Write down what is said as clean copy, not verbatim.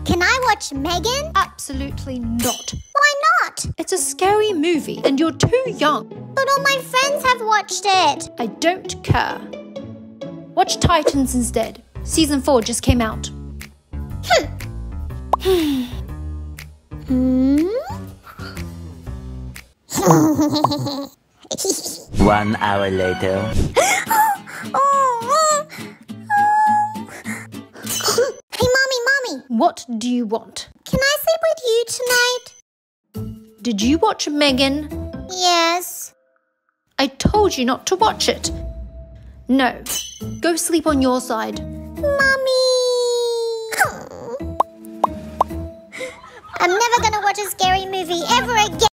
Can I watch Megan? Absolutely not. Why not? It's a scary movie and you're too young. But all my friends have watched it. I don't care. Watch Titans instead. Season 4 just came out. One hour later. Hey, Mommy. What do you want? Can I sleep with you tonight? Did you watch Megan? Yes. I told you not to watch it. No. Go sleep on your side. Mommy. I'm never gonna watch a scary movie ever again.